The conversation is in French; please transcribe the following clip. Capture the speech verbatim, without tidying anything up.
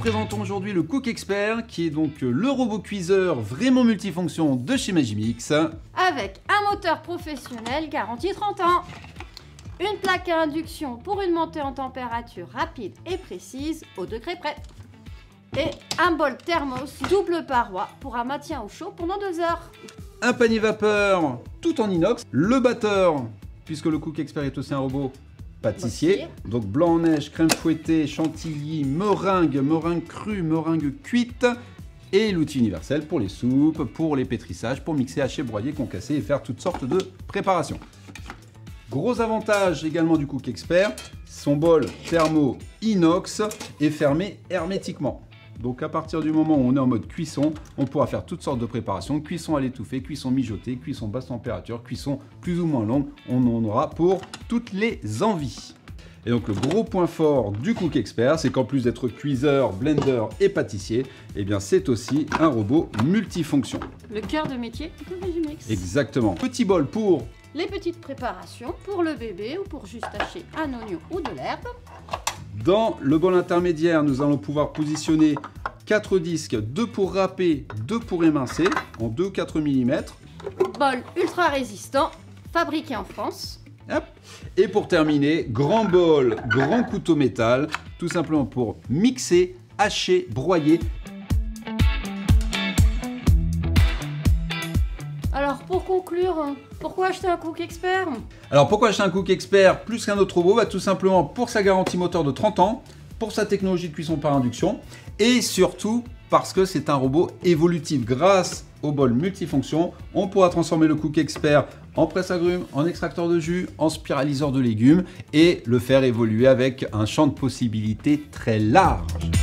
présentons aujourd'hui le Cook Expert, qui est donc le robot cuiseur vraiment multifonction de chez Magimix. Avec un moteur professionnel garanti trente ans. Une plaque à induction pour une montée en température rapide et précise au degré près. Et un bol thermos double paroi pour un maintien au chaud pendant deux heures. Un panier vapeur tout en inox. Le batteur, puisque le Cook Expert est aussi un robot pâtissier. Pâtissier. Donc blanc en neige, crème fouettée, chantilly, meringue, meringue crue, meringue cuite. Et l'outil universel pour les soupes, pour les pétrissages, pour mixer, hacher, broyer, concasser et faire toutes sortes de préparations. Gros avantage également du Cook Expert, son bol thermo inox est fermé hermétiquement. Donc à partir du moment où on est en mode cuisson, on pourra faire toutes sortes de préparations, cuisson à l'étouffée, cuisson mijotée, cuisson basse température, cuisson plus ou moins longue, on en aura pour toutes les envies. Et donc le gros point fort du Cook Expert, c'est qu'en plus d'être cuiseur, blender et pâtissier, eh bien c'est aussi un robot multifonction. Le cœur de métier de Magimix. Exactement. Petit bol pour Les petites préparations pour le bébé ou pour juste hacher un oignon ou de l'herbe. Dans le bol intermédiaire, nous allons pouvoir positionner quatre disques, deux pour râper, deux pour émincer, en deux quatre millimètres. Bol ultra résistant, fabriqué en France. Hop. Et pour terminer, grand bol, grand couteau métal, tout simplement pour mixer, hacher, broyer. Alors pour conclure, pourquoi acheter un Cook Expert? Alors pourquoi acheter un Cook Expert plus qu'un autre robot? Bah, tout simplement pour sa garantie moteur de trente ans, pour sa technologie de cuisson par induction et surtout parce que c'est un robot évolutif. Grâce au bol multifonction, on pourra transformer le Cook Expert en presse-agrumes, en extracteur de jus, en spiraliseur de légumes et le faire évoluer avec un champ de possibilités très large.